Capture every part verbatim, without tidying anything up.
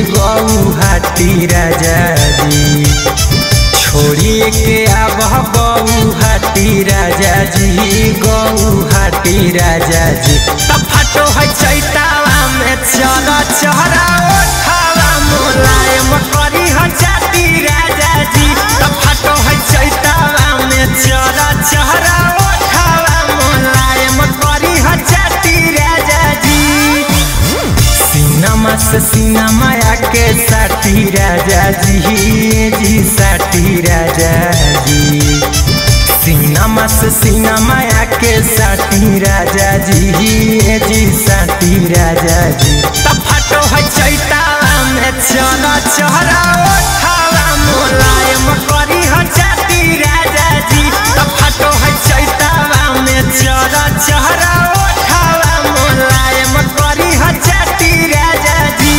गौहाटी राजा जी छोड़िए के आब गौहाटी राजा जी गौहाटी राजा जी तब फटो है चैतावा में चल चहरा ओठावा मोलायम करी है जाती राजा जी तब फटो है चैतावा में चल चहरा ओठावा मोलायम करी है जाती राजा जी सीनमा से सीनमा के साथी राजा जी जी साथी राजा जी सीनमा से सीनमा के साथी राजा जी जी साथी राजा जी तब फटो है चैतावा में चल चहरा ओठावा मोलायम करी है जाती राजा जी तब फटो है चैतावा में चल चहरा ओठावा मोलायम करी है जाती राजा जी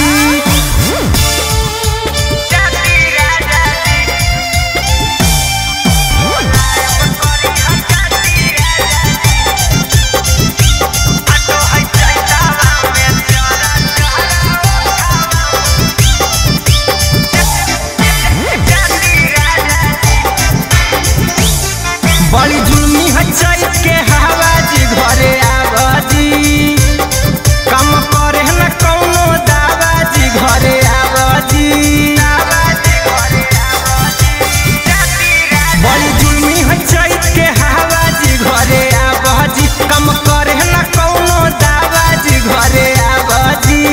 बड़ी जुल्मी है चैत के हवा जी घरे आवाजी कम करे न कौनो दावा जी घरे आवाजी बड़ी जुल्मी है चैत के हवा जी घरे आवाजी कम करे न कौनो दावा जी घरे आवाजी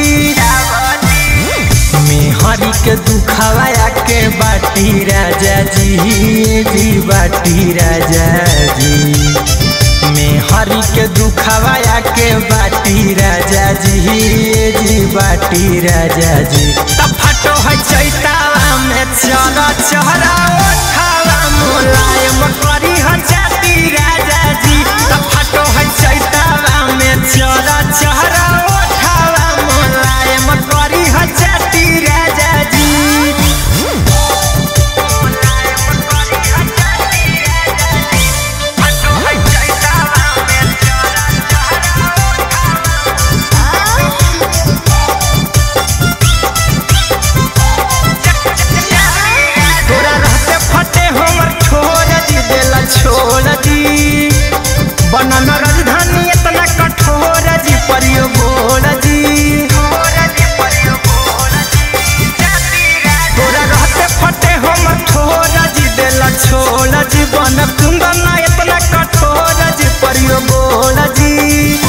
मेहरी के दुखवाया के बाटी राजा जी जी बाटी राजा जी मेहरी के दुखवाया के बाटी राजा जी जी बाटी राजा जी तब फटो है चैतावा में चल चहरा ओठावा मोलायम करी है जाती राजा जी तब फटो है चैतावा में चल चहरा ओठावा मोलायम करी है जाती राजा जी छोड़ जी बनन राजधानी इतना कठोर जी परियो बोल जी तोरा रहते फटे हम ठोर जी देला छोड़ जी बन कुंदन इतना कठोर जी परियो बोल जी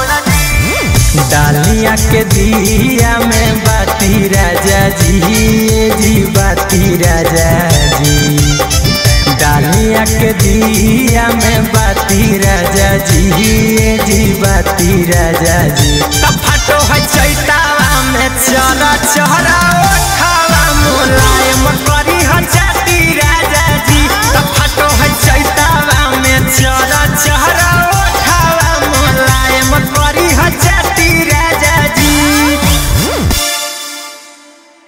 डालिया के दिया में बाती राजा जी जी बाती राजा जी डालिया के दिया में बाती राजा जी जी बाती राजा जी तब फटो है चैतावा में चल चहरा